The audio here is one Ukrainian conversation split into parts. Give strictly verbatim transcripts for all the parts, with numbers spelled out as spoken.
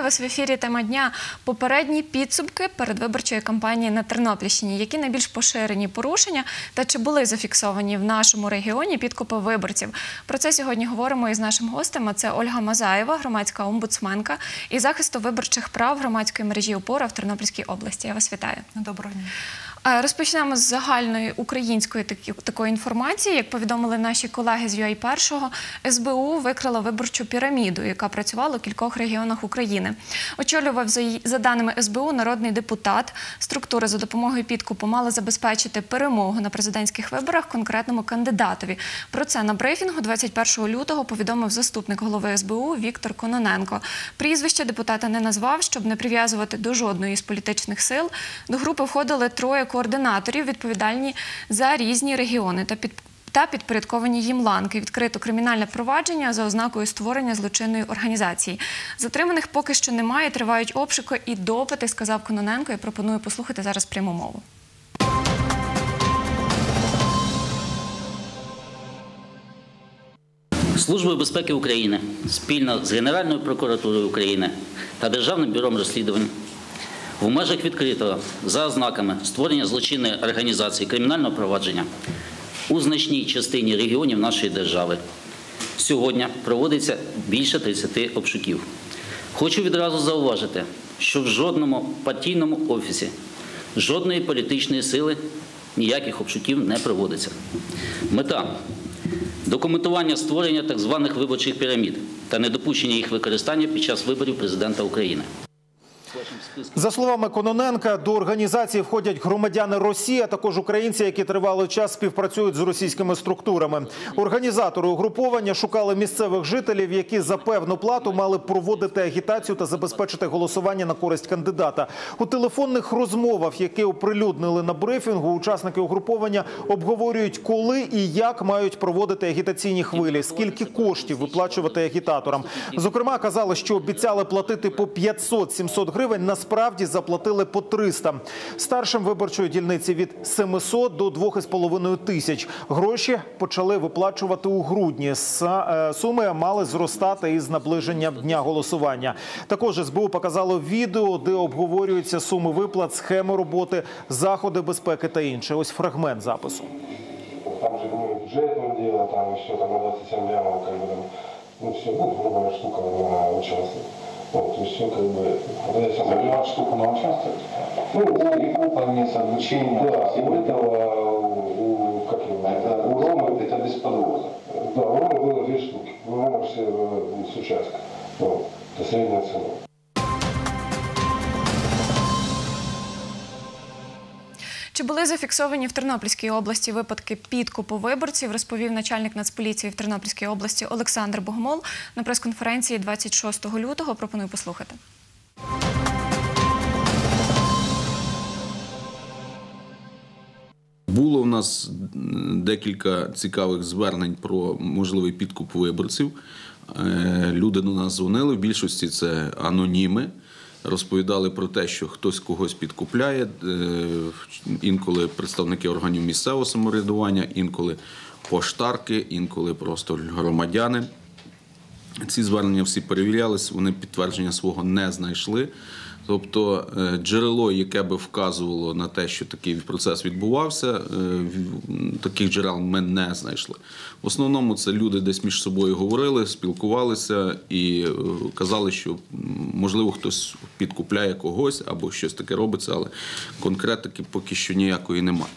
вас в ефірі «Тема дня». Попередні підсумки передвиборчої кампанії на Тернопільщині. Які найбільш поширені порушення та чи були зафіксовані в нашому регіоні підкупи виборців? Про це сьогодні говоримо із нашим гостем. Це Ольга Мазаєва, громадська омбудсменка і захисту виборчих прав громадської мережі «Опора» в Тернопільській області. Я вас вітаю. Доброго дня. Розпочнемо з загальної української такої інформації. Як повідомили наші колеги з ю ей першого, ес бе у викрила виборчу піраміду, яка працювала у кількох регіонах України. Очолював, за даними ес бе у, народний депутат. Структури за допомогою підкупу мали забезпечити перемогу на президентських виборах конкретному кандидатові. Про це на брифінгу двадцять першого лютого повідомив заступник голови ес бе у Віктор Кононенко. Прізвище депутата не назвав, щоб не прив'язувати до жодної з політичних сил. До групи входили троє координаторів, відповідальні за різні регіони та під та підпорядковані їм ланки. Відкрито кримінальне провадження за ознакою створення злочинної організації. Затриманих поки що немає, тривають обшуки і допити, сказав Кононенко. Я пропоную послухати зараз пряму мову. Служба безпеки України спільно з Генеральною прокуратурою України та Державним бюро розслідувань в межах відкритого за ознаками створення злочинної організації кримінального провадження у значній частині регіонів нашої держави сьогодні проводиться більше тридцяти обшуків. Хочу відразу зауважити, що в жодному партійному офісі, жодної політичної сили ніяких обшуків не проводиться. Мета – документування створення так званих виборчих пірамід та недопущення їх використання під час виборів президента України. За словами Кононенка, до організації входять громадяни Росії, а також українці, які тривалий час співпрацюють з російськими структурами. Організатори угруповання шукали місцевих жителів, які за певну плату мали проводити агітацію та забезпечити голосування на користь кандидата. У телефонних розмовах, які оприлюднили на брифінгу, учасники угруповання обговорюють, коли і як мають проводити агітаційні хвилі, скільки коштів виплачувати агітаторам. Зокрема, казали, що обіцяли платити по п'ятсот-сімсот гривень, насправді заплатили по триста. Старшим виборчої дільниці від семисот до двох із половиною тисяч. Гроші почали виплачувати у грудні. Суми мали зростати із наближенням дня голосування. Також ес бе у показало відео, де обговорюються суми виплат, схеми роботи, заходи безпеки та інше. Ось фрагмент запису. Там же бюджетное дело, там еще там на двадцать семь лямов, как бы там, ну все, ну, грубая штука на участок. Ну, то есть все как бы... Забивать штуку на участок? Ну, и место обучения. Да, и у этого, у, как его, это, у Ромы это без подвоза. Да, у Ромы было две штуки. У Ромы все с участка. Ну, это средняя цена. Чи були зафіксовані в Тернопільській області випадки підкупу виборців, розповів начальник Нацполіції в Тернопільській області Олександр Богомол на прес-конференції двадцять шостого лютого. Пропоную послухати. Було в нас декілька цікавих звернень про можливий підкуп виборців. Люди до нас дзвонили, в більшості це аноніми. Розповідали про те, що хтось когось підкупляє, інколи представники органів місцевого самоврядування, інколи поштарки, інколи просто громадяни. Ці звернення всі перевірялись, вони підтвердження свого не знайшли. Тобто джерело, яке би вказувало на те, що такий процес відбувався, таких джерел ми не знайшли. В основному це люди десь між собою говорили, спілкувалися і казали, що можливо хтось підкупляє когось або щось таке робиться, але конкретики поки що ніякої немає.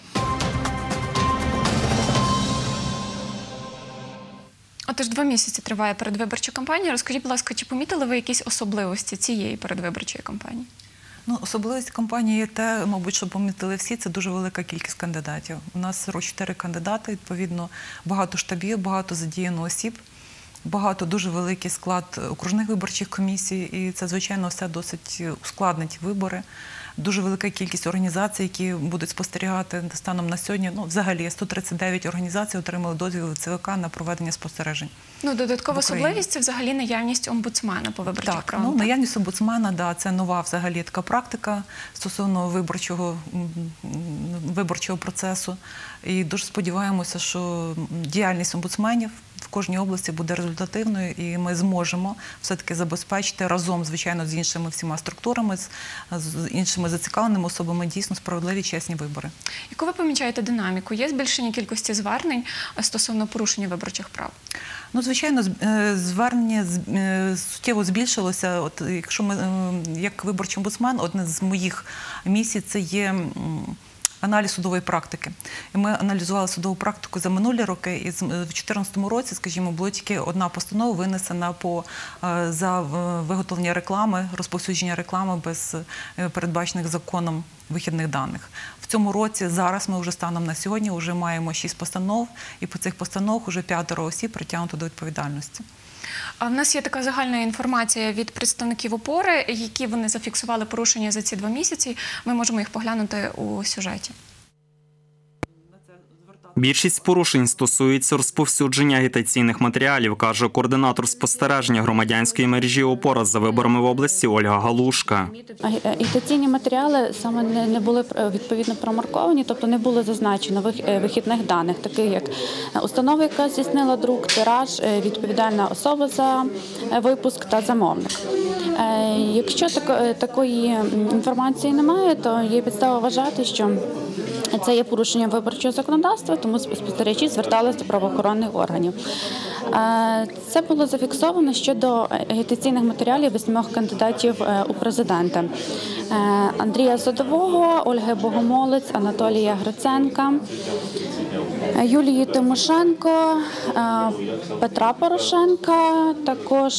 Отож, два місяці триває передвиборча кампанія. Розкажіть, будь ласка, чи помітили ви якісь особливості цієї передвиборчої кампанії? Ну, особливість кампанії є те, мабуть, що помітили всі, це дуже велика кількість кандидатів. У нас сорок чотири кандидати, відповідно, багато штабів, багато задіяно осіб, багато, дуже великий склад окружних виборчих комісій, і це, звичайно, все досить ускладнить вибори. Дуже велика кількість організацій, які будуть спостерігати станом на сьогодні. Ну, взагалі, сто тридцять дев'ять організацій отримали дозвіл від це ве ка на проведення спостережень. Ну, додаткова особливість – це взагалі наявність омбудсмена по виборчих так, правам. Ну, наявність омбудсмена, да, це нова взагалі така практика стосовно виборчого, виборчого процесу. І дуже сподіваємося, що діяльність омбудсменів в кожній області буде результативною, і ми зможемо все-таки забезпечити разом, звичайно, з іншими всіма структурами, з, з іншими зацікавленими особами дійсно справедливі, чесні вибори. Яку ви помічаєте динаміку? Є збільшення кількості звернень стосовно порушення виборчих прав? Ну, звичайно, звернення суттєво збільшилося. От якщо ми, як виборчий омбудсмен, одне з моїх місій – це є аналіз судової практики. І ми аналізували судову практику за минулі роки, і в дві тисячі чотирнадцятому році, скажімо, була тільки одна постанова винесена по, за виготовлення реклами, розповсюдження реклами без передбачених законом вихідних даних. В цьому році, зараз ми вже станом на сьогодні, вже маємо шість постанов, і по цих постановах вже п'ятеро осіб притягнуто до відповідальності. А в нас є така загальна інформація від представників ОПОРи, які вони зафіксували порушення за ці два місяці. Ми можемо їх поглянути у сюжеті. Більшість порушень стосується розповсюдження агітаційних матеріалів, каже координатор спостереження громадянської мережі «Опора» за виборами в області Ольга Галушка. Агітаційні матеріали саме не були відповідно промарковані, тобто не було зазначено вихідних даних, таких як установа, яка здійснила друк, тираж, відповідальна особа за випуск та замовник. Якщо такої інформації немає, то є підстава вважати, що це є порушення виборчого законодавства, тому спостерігачі зверталися до правоохоронних органів. Це було зафіксовано щодо агітаційних матеріалів восьмох кандидатів у президенти. Андрія Садового, Ольги Богомолець, Анатолія Гриценка, Юлії Тимошенко, Петра Порошенка, також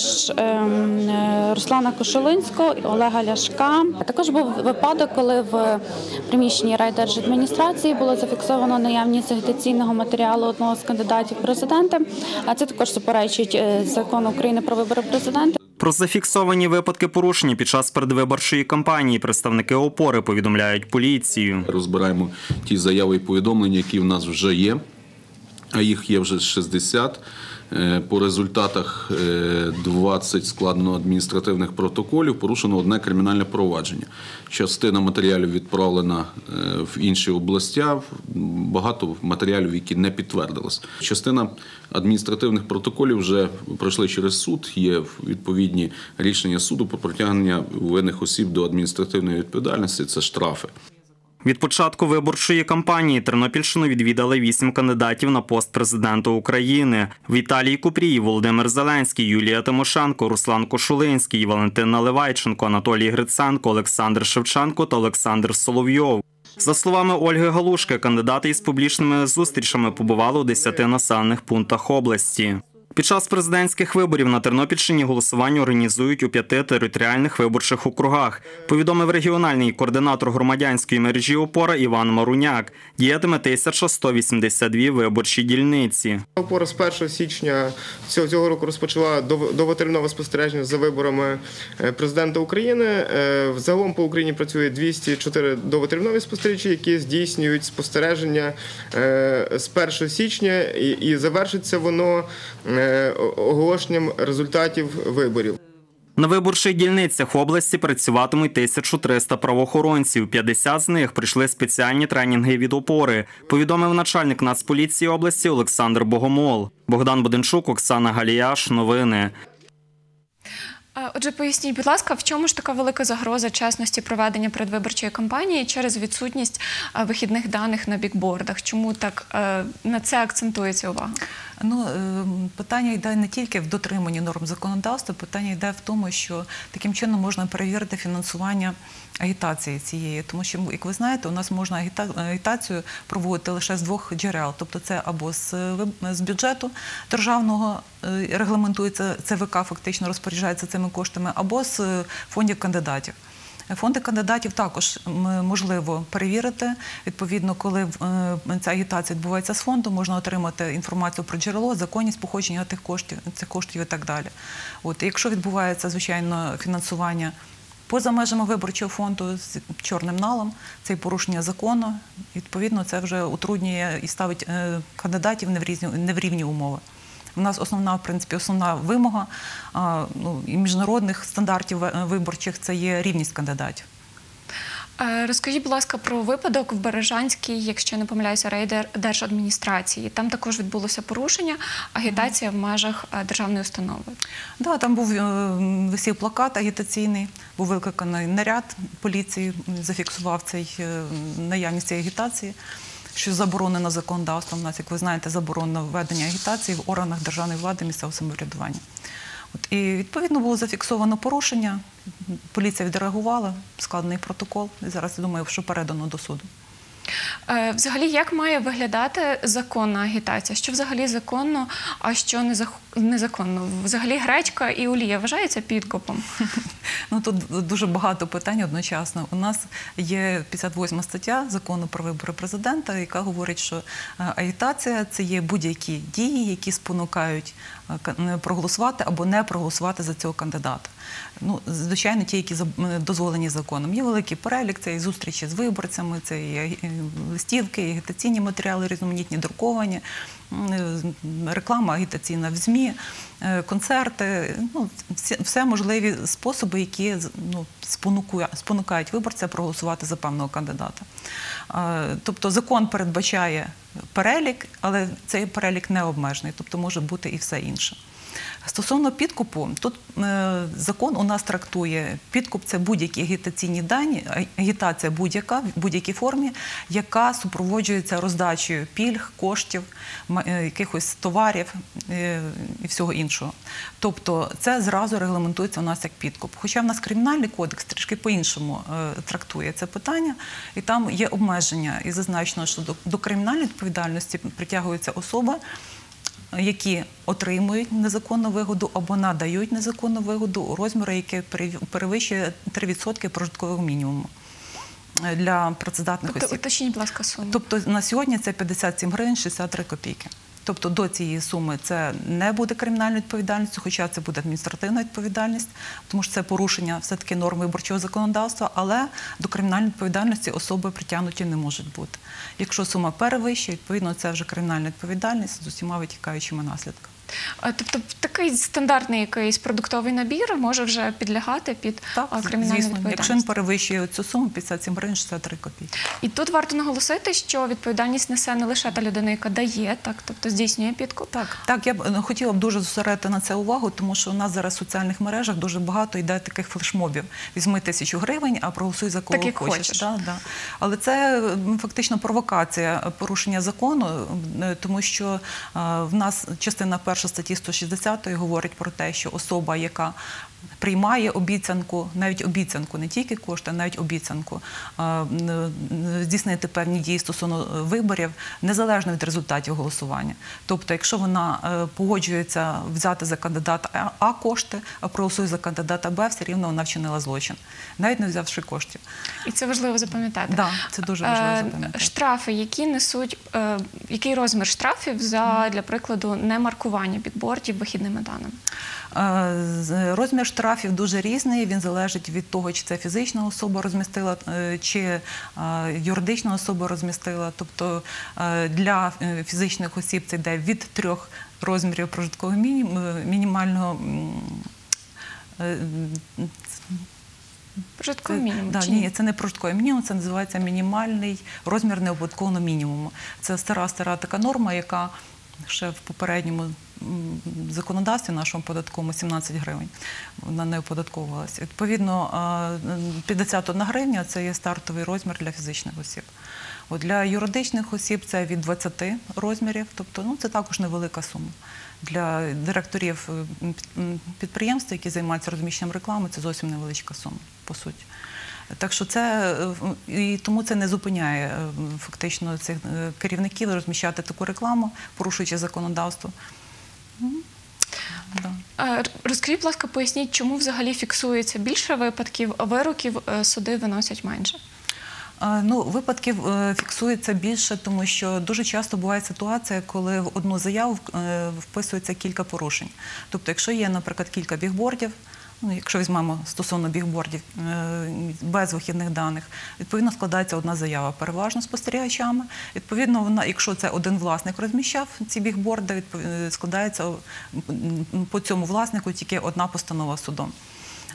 Руслана Кошулинського, Олега Ляшка. Також був випадок, коли в приміщенні райдержадміністрації було зафіксовано наявність агітаційного матеріалу одного з кандидатів в президенти. А це також суперечить закону України про вибори президента. Про зафіксовані випадки порушення під час передвиборчої кампанії представники «Опори» повідомляють поліцію. Розбираємо ті заяви і повідомлення, які в нас вже є, а їх є вже шістдесят. По результатах двадцяти складено адміністративних протоколів, порушено одне кримінальне провадження. Частина матеріалів відправлена в інші області, багато матеріалів, які не підтвердились. Частина адміністративних протоколів вже пройшли через суд, є відповідні рішення суду про притягнення винних осіб до адміністративної відповідальності, це штрафи. Від початку виборчої кампанії Тернопільщину відвідали вісім кандидатів на пост президента України. Віталій Купрій, Володимир Зеленський, Юлія Тимошенко, Руслан Кошулинський, Валентин Наливайченко, Анатолій Гриценко, Олександр Шевченко та Олександр Соловйов. За словами Ольги Галушки, кандидати із публічними зустрічами побували у десяти населених пунктах області. Під час президентських виборів на Тернопільщині голосування організують у п'яти територіальних виборчих округах, повідомив регіональний координатор громадянської мережі «Опора» Іван Маруняк. Діятиме тисяча сто вісімдесят дві виборчі дільниці. «Опора» з першого січня цього року розпочала довготермінове спостереження за виборами президента України. Загалом по Україні працює двісті чотири довготермінові спостерігачі, які здійснюють спостереження з першого січня, і завершиться воно оголошенням результатів виборів. На виборчих дільницях в області працюватимуть тисяча триста правоохоронців. п'ятдесят з них пройшли спеціальні тренінги від «Опори», повідомив начальник Нацполіції області Олександр Богомол. Богдан Буденчук, Оксана Галіяш. Новини. Отже, поясніть, будь ласка, в чому ж така велика загроза чесності проведення передвиборчої кампанії через відсутність вихідних даних на бікбордах? Чому так на це акцентується увага? Ну, питання йде не тільки в дотриманні норм законодавства, питання йде в тому, що таким чином можна перевірити фінансування агітації цієї. Тому що, як ви знаєте, у нас можна агітацію проводити лише з двох джерел. Тобто це або з, з бюджету державного, регламентується ЦВК, фактично розпоряджається цими коштами, або з фондів кандидатів. Фонди кандидатів також можливо перевірити. Відповідно, коли ця агітація відбувається з фонду, можна отримати інформацію про джерело, законність походження тих коштів, цих коштів і так далі. От, якщо відбувається, звичайно, фінансування поза межами виборчого фонду з чорним налом, це і порушення закону, відповідно, це вже утруднює і ставить кандидатів не в різні, не в рівні умови. У нас основна, в принципі, основна вимога ну, і міжнародних стандартів виборчих – це є рівність кандидатів. Е, Розкажіть, будь ласка, про випадок в Бережанській, якщо не помиляюся, райдержадміністрації. Там також відбулося порушення, агітація в межах е, державної установи. Да, там був е, висів плакат агітаційний, був викликаний наряд поліції, зафіксував цей е, наявність цієї агітації, що заборонено законодавством. У нас, як ви знаєте, заборонено введення агітації в органах державної влади, місцевого самоврядування. От, і відповідно було зафіксовано порушення, поліція відреагувала, складений протокол, і зараз, я думаю, що передано до суду. Е, Взагалі, як має виглядати законна агітація? Що взагалі законно, а що незах- незаконно? Взагалі гречка і олія вважаються підкупом? Ну, тут дуже багато питань одночасно. У нас є п'ятдесят восьма стаття Закону про вибори президента, яка говорить, що е, агітація – це є будь-які дії, які спонукають е, к- проголосувати або не проголосувати за цього кандидата. Ну, звичайно, ті, які заб- дозволені законом. Є великий перелік, це і зустрічі з виборцями, це і е, листівки, і агітаційні матеріали різноманітні, друковані, м, е, реклама агітаційна в ЗМІ, е, концерти, ну, всі- все можливі способи, які з- ну, спонукує- спонукають виборця проголосувати за певного кандидата. Е, Тобто закон передбачає перелік, але цей перелік не обмежений, тобто може бути і все інше. Стосовно підкупу, тут е, закон у нас трактує, підкуп – це будь-які агітаційні дані, а- агітація будь-яка, в будь-якій формі, яка супроводжується роздачею пільг, коштів, ма- е, якихось товарів е, і всього іншого. Тобто це зразу регламентується у нас як підкуп. Хоча в нас Кримінальний кодекс трішки по-іншому е, трактує це питання, і там є обмеження, і зазначено, що до, до кримінальної відповідальності притягується особа, які отримують незаконну вигоду або надають незаконну вигоду у розмірі, який перевищує три відсотки прожиткового мінімуму для працездатних Тобто, осіб. уточніть, будь ласка, суму. Тобто на сьогодні це п'ятдесят сім гривень шістдесят три копійки. Тобто до цієї суми це не буде кримінальною відповідальністю, хоча це буде адміністративна відповідальність, тому що це порушення все-таки норм виборчого законодавства, але до кримінальної відповідальності особи притягнуті не можуть бути. Якщо сума перевищує, відповідно, це вже кримінальна відповідальність з усіма витікаючими наслідками. А, Тобто такий стандартний якийсь продуктовий набір може вже підлягати під Так, а, кримінальну звісно, якщо він відповідальність. перевищує цю суму п'ятдесят сім гривень шістдесят три копійки. І тут варто наголосити, що відповідальність несе не лише та людина, яка дає, так, тобто здійснює підкуп. Так, так, я б е, хотіла б дуже зосередити на це увагу, тому що у нас зараз в соціальних мережах дуже багато йде таких флешмобів. Візьми тисячу гривень, а проголосуй за кого Так, як хочеш. хочеш. Да, да. Але це м, фактично провокація порушення закону, е, тому що е, в нас частина перша статті сто шістдесят говорить про те, що особа, яка приймає обіцянку, навіть обіцянку, не тільки кошти, а навіть обіцянку, е, н- здійснити певні дії стосовно виборів, незалежно від результатів голосування. Тобто, якщо вона е, погоджується взяти за кандидата А кошти, а проголосує за кандидата Б, все рівно вона вчинила злочин, навіть не взявши коштів. І це важливо запам'ятати. Да, це дуже важливо Е, запам'ятати. Штрафи, які несуть, е, який розмір штрафів за, для прикладу, немаркування бікбордів вихідними даними? Е, з- Розмір штрафів дуже різний, він залежить від того, чи це фізична особа розмістила, е, чи е, юридична особа розмістила. Тобто е, для е, фізичних осіб це йде від трьох розмірів прожиткового міні- е, мінімального м, е, Прожитковий мінімум. Да, чи ні, це не прожитковий мінімум, це називається мінімальний розмір неоподаткованого мінімуму. Це стара-стара така норма, яка ще в попередньому м, законодавстві нашому податковому сімнадцять гривень вона не оподатковувалася. Відповідно, е, п'ятдесят одна гривня – це є стартовий розмір для фізичних осіб. От для юридичних осіб це від двадцяти розмірів, тобто ну, це також невелика сума. Для директорів е, м, підприємств, які займаються розміщенням реклами, це зовсім невеличка сума, по суті. Так що це, е, і тому це не зупиняє е, фактично цих е, керівників розміщати таку рекламу, порушуючи законодавство. М, да. Е, Розкажіть, будь ласка, поясніть, чому взагалі фіксується більше випадків, а вироків е, суди виносять менше? А, Ну, випадків е, фіксується більше, тому що дуже часто буває ситуація, коли в одну заяву е, вписується кілька порушень. Тобто, якщо є, наприклад, кілька бігбордів, ну, якщо візьмемо стосовно бігбордів е, без вихідних даних, відповідно складається одна заява, переважно спостерігачами. Відповідно, вона, якщо це один власник розміщав ці бігборди, відпов- складається м, по цьому власнику тільки одна постанова судом.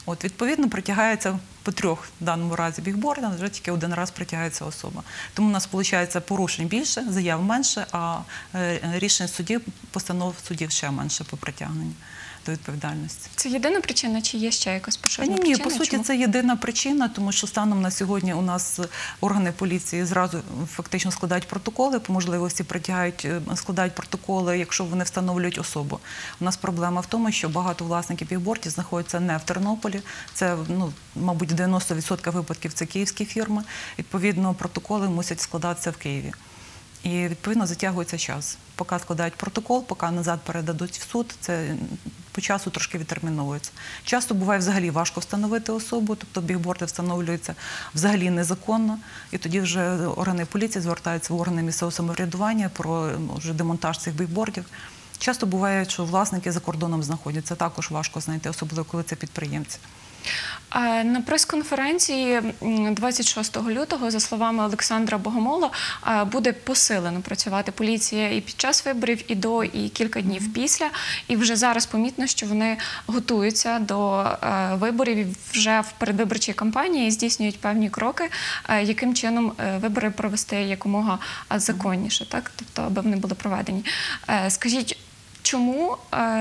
От, відповідно, притягається по трьох в даному разі бігбордам, вже тільки один раз притягається особа. Тому у нас, виходить, порушень більше, заяв менше, а рішень судів, постанов судів ще менше по притягненню до відповідальності. Це єдина причина, чи є ще якась поширена Ні, причина? ні, по суті, Чому? це єдина причина, тому що станом на сьогодні у нас органи поліції зразу фактично складають протоколи, по можливості притягають, складають протоколи, якщо вони встановлюють особу. У нас проблема в тому, що багато власників бігбордів знаходяться не в Тернополі, це, ну, мабуть, дев'яносто відсотків випадків це київські фірми, відповідно, протоколи мусять складатися в Києві. І, відповідно, затягується час. Поки складають протокол, поки назад передадуть в суд, це по часу трошки відтерміновується. Часто буває взагалі важко встановити особу, тобто бігборди встановлюються взагалі незаконно, і тоді вже органи поліції звертаються в органи місцевого самоврядування про вже демонтаж цих бігбордів. Часто буває, що власники за кордоном знаходяться, також важко знайти, особливо коли це підприємці. На прес-конференції двадцять шостого лютого, за словами Олександра Богомола, буде посилено працювати поліція і під час виборів, і до, і кілька днів після. І вже зараз помітно, що вони готуються до виборів і вже в передвиборчій кампанії здійснюють певні кроки, яким чином вибори провести якомога законніше, так? Тобто, аби вони були проведені. Скажіть, чому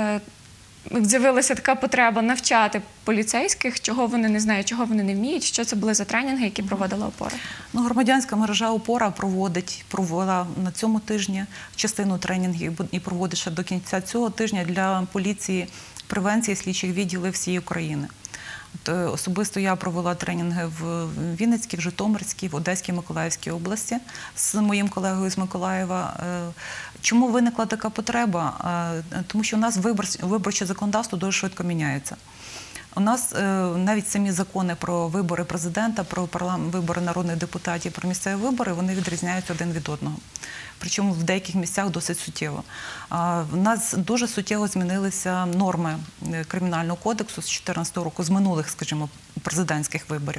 з'явилася така потреба навчати поліцейських, чого вони не знають, чого вони не вміють, що це були за тренінги, які проводила «Опора»? Ну, громадянська мережа «Опора» проводить, провела на цьому тижні частину тренінгів і проводить ще до кінця цього тижня для поліції превенції слідчих відділів всієї України. От, особисто я провела тренінги в Вінницькій, в Житомирській, в Одеській, Миколаївській області з моїм колегою з Миколаєва. Чому виникла така потреба? Тому що у нас виборче законодавство дуже швидко міняється. У нас навіть самі закони про вибори президента, про вибори народних депутатів, про місцеві вибори, вони відрізняються один від одного. Причому в деяких місцях досить суттєво. У нас дуже суттєво змінилися норми Кримінального кодексу з дві тисячі чотирнадцятого року, з минулих, скажімо, президентських виборів.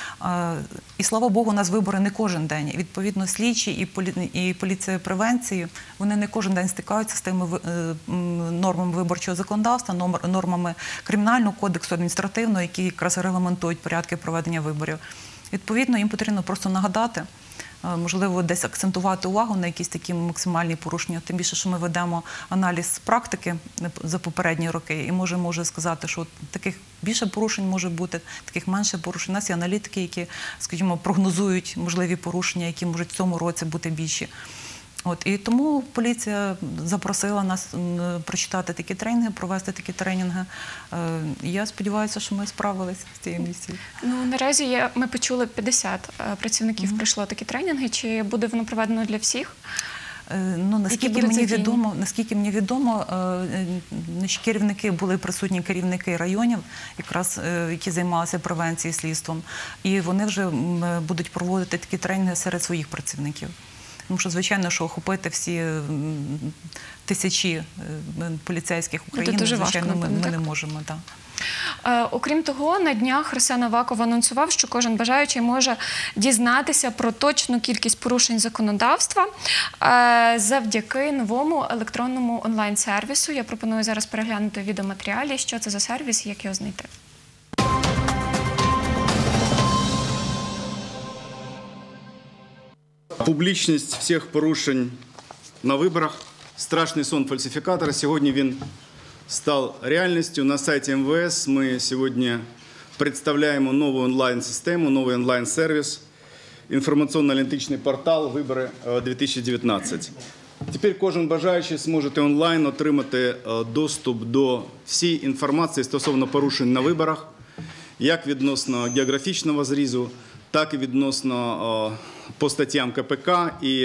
І, слава Богу, у нас вибори не кожен день. І, відповідно, слідчі і, полі... і поліція превенції, вони не кожен день стикаються з тими нормами виборчого законодавства, нормами Кримінального кодексу, адміністративного, які якраз регламентують порядки проведення виборів. Відповідно, їм потрібно просто нагадати, можливо, десь акцентувати увагу на якісь такі максимальні порушення. Тим більше, що ми ведемо аналіз практики за попередні роки і можемо може сказати, що таких більше порушень може бути, таких менше порушень. У нас є аналітики, які, скажімо, прогнозують можливі порушення, які можуть в цьому році бути більші. От, і тому поліція запросила нас прочитати такі тренінги, провести такі тренінги. Я сподіваюся, що ми справилися з цією місією. Ну, наразі є, ми почули п'ятдесят працівників mm-hmm. пройшло такі тренінги. Чи буде воно проведено для всіх? Ну, наскільки мені відомо, наскільки мені відомо, керівники були присутні, керівники районів, якраз які займалися превенцією, слідством, і вони вже будуть проводити такі тренінги серед своїх працівників. Тому що, звичайно, що охопити всі тисячі поліцейських України, звичайно, ми, ми не можемо. Так. Е, окрім того, на днях Арсен Аваков анонсував, що кожен бажаючий може дізнатися про точну кількість порушень законодавства е, завдяки новому електронному онлайн-сервісу. Я пропоную зараз переглянути в відеоматеріалі, що це за сервіс і як його знайти. Публічність всіх порушень на виборах, страшний сон фальсифікатора. Сьогодні він став реальністю. На сайті эм вэ эс ми сьогодні представляємо нову онлайн-систему, новий онлайн-сервіс, інформаційно-аналітичний портал «Вибори дві тисячі дев'ятнадцять». Тепер кожен бажаючий зможе онлайн отримати доступ до всієї інформації стосовно порушень на виборах, як відносно географічного зрізу, так і відносно по статтям ка пе ка і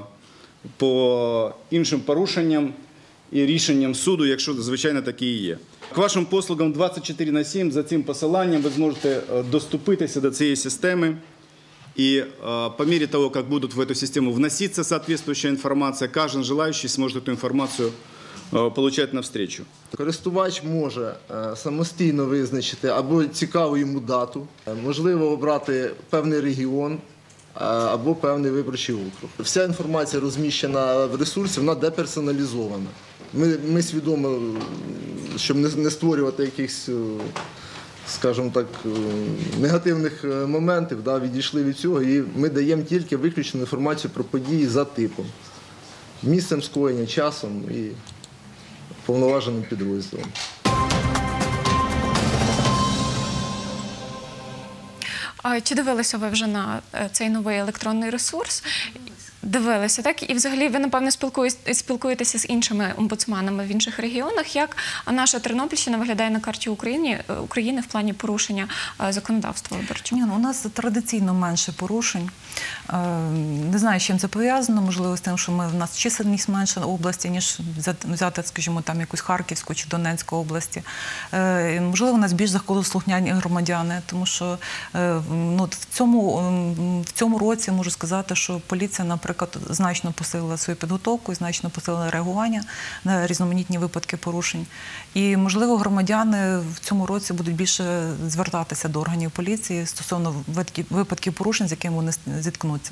по іншим порушенням і рішенням суду, якщо, звичайно, такі і є. К вашим послугам двадцять чотири на сім за цим посиланням ви зможете доступитися до цієї системи. И э, по мере того, как будут в эту систему вноситься соответствующая информация, каждый желающий сможет эту информацию э, получать навстречу. Користувач може е, самостійно визначити або цікаву йому дату, можливо обрати певний регіон е, або певний виборчий округ. Вся інформація розміщена в ресурсі, вона деперсоналізована. Ми, ми свідомо, щоб не, не створювати якихось скажімо так, негативних моментів, да, відійшли від цього, і ми даємо тільки виключну інформацію про події за типом, місцем скоєння, часом і повноваженим підрозділом. Чи дивилися ви вже на цей новий електронний ресурс? Дивилися, так? І взагалі ви, напевно, спілкуєтеся з іншими омбудсменами в інших регіонах. Як наша Тернопільщина виглядає на карті України, України в плані порушення законодавства виборчого? Ні, ну, у нас традиційно менше порушень. Не знаю, з чим це пов'язано. Можливо, з тим, що ми, в нас чисельність менша області, ніж взяти, скажімо, там якусь Харківську чи Донецьку області. Можливо, у нас більш законослухняні громадяни, тому що ну, в цьому, в цьому році можу сказати, що поліція, наприклад, значно посилила свою підготовку і значно посилила реагування на різноманітні випадки порушень. І, можливо, громадяни в цьому році будуть більше звертатися до органів поліції стосовно випадків порушень, з якими вони зіткнуться.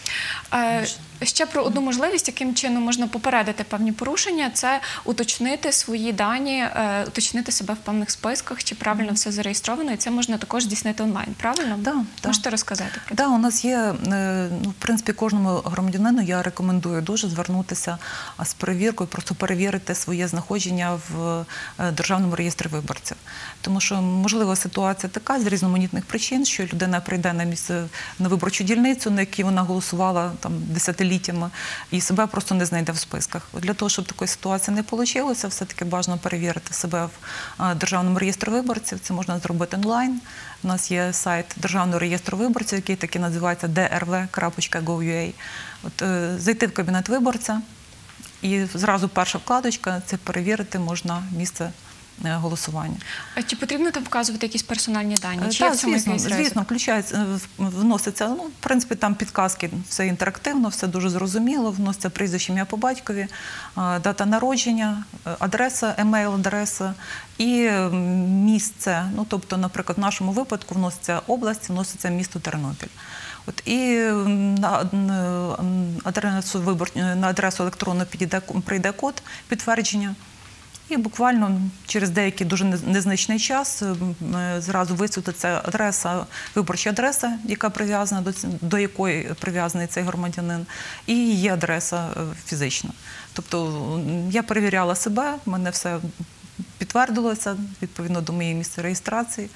Ще про одну можливість, яким чином можна попередити певні порушення, це уточнити свої дані, уточнити себе в певних списках, чи правильно все зареєстровано, і це можна також здійснити онлайн, правильно? Да, Можете розказати про це? Так, да, у нас є, ну, в принципі, кожному громадянину я рекомендую дуже звернутися з перевіркою, просто перевірити своє знаходження в Державному реєстрі виборців. Тому що, можливо, ситуація така з різноманітних причин, що людина прийде на місце, на виборчу дільницю, на якій вона голосувала там десятиліттями, і себе просто не знайде в списках. Для того, щоб такої ситуації не вийшло, все-таки бажано перевірити себе в Державному реєстрі виборців. Це можна зробити онлайн. У нас є сайт Державного реєстру виборців, який таки називається ді ар ве крапка гов крапка ю а. От, зайти в кабінет виборця, і зразу перша вкладочка – це перевірити можна місце голосування. А чи потрібно там вказувати якісь персональні дані? Чи Так, є в цьому звісно, якийсь ризик? звісно, включається, вноситься, ну, в принципі, там підказки, все інтерактивно, все дуже зрозуміло, вноситься прізвище, ім'я по батькові, дата народження, адреса, емейл-адреса і місце. Ну, тобто, наприклад, в нашому випадку вноситься область, вноситься місто Тернопіль. От, і на адресу, вибор, на адресу електронну підійде, прийде код підтвердження. І буквально через деякий дуже незначний час зразу висвітлиться адреса, виборча адреса, яка прив'язана до, до якої прив'язаний цей громадянин, і її адреса фізична. Тобто я перевіряла себе, в мене все підтвердилося відповідно до моєї місця реєстрації.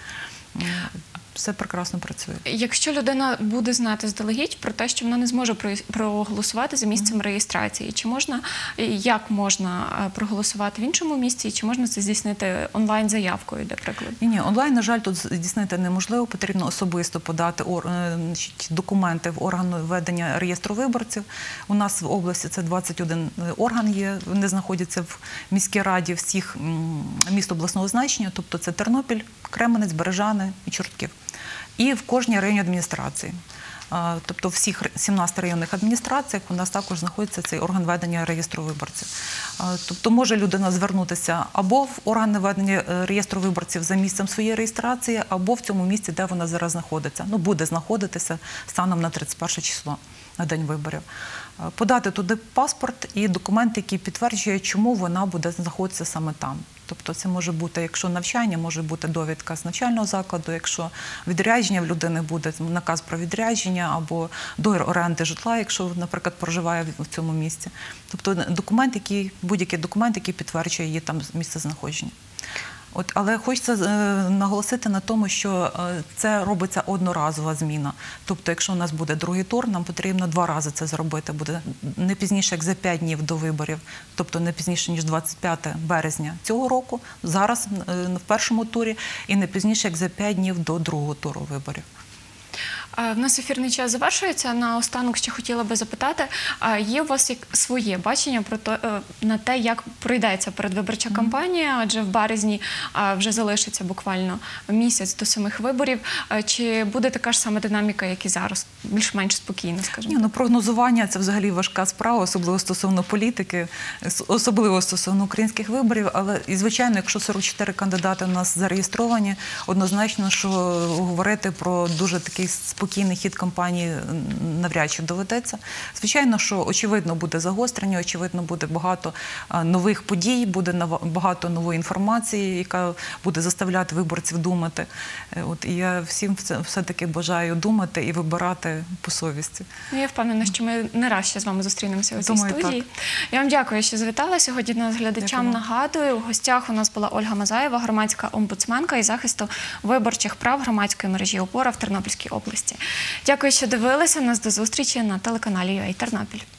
Все прекрасно працює. Якщо людина буде знати заздалегідь про те, що вона не зможе проголосувати за місцем реєстрації, чи можна, як можна проголосувати в іншому місці, чи можна це здійснити онлайн-заявкою, для прикладу? Ні, ні, онлайн, на жаль, тут здійснити неможливо, потрібно особисто подати документи в орган ведення реєстру виборців. У нас в області це двадцять один орган є, вони знаходяться в міській раді всіх міст обласного значення, тобто це Тернопіль, Кременець, Бережани і Чортків. І в кожній районній адміністрації. Тобто в всіх сімнадцяти районних адміністраціях у нас також знаходиться цей орган ведення реєстру виборців. Тобто може людина звернутися або в орган ведення реєстру виборців за місцем своєї реєстрації, або в цьому місці, де вона зараз знаходиться. Ну, буде знаходитися станом на тридцять перше число, на день виборів. Подати туди паспорт і документи, які підтверджують, чому вона буде знаходитися саме там. Тобто це може бути, якщо навчання, може бути довідка з навчального закладу, якщо відрядження в людини буде, наказ про відрядження або договір оренди житла, якщо, наприклад, проживає в цьому місці. Тобто документ, який, будь-який документ, який підтверджує її там місце знаходження. От, але хочеться е, наголосити на тому, що е, це робиться одноразова зміна. Тобто, якщо у нас буде другий тур, нам потрібно два рази це зробити. Буде не пізніше, як за п'ять днів до виборів, тобто не пізніше, ніж двадцять п'ятого березня цього року, зараз е, в першому турі, і не пізніше, як за п'ять днів до другого туру виборів. В нас ефірний час завершується. Наостанок ще хотіла би запитати, є у вас своє бачення про те, на те, як пройдеться передвиборча кампанія, адже в березні вже залишиться буквально місяць до самих виборів. Чи буде така ж сама динаміка, як і зараз? Більш-менш спокійно, скажімо? Ні, ну, прогнозування – це взагалі важка справа, особливо стосовно політики, особливо стосовно українських виборів. Але, і, звичайно, якщо сорок чотири кандидати у нас зареєстровані, однозначно, що говорити про дуже такий спокійний хід кампанії навряд чи доведеться. Звичайно, що очевидно буде загострення, очевидно буде багато нових подій, буде багато нової інформації, яка буде заставляти виборців думати. От, і я всім все-таки бажаю думати і вибирати по совісті. Ну, я впевнена, що ми не раз ще з вами зустрінемося у цій Думаю, студії. так. Я вам дякую, що завітали сьогодні нас глядачам. Дякую. Нагадую, у гостях у нас була Ольга Мазаєва, громадська омбудсменка із захисту виборчих прав громадської мережі «Опора» в Тернопільській області. Дякую, що дивилися нас. До зустрічі на телеканалі ю ей Тернопіль.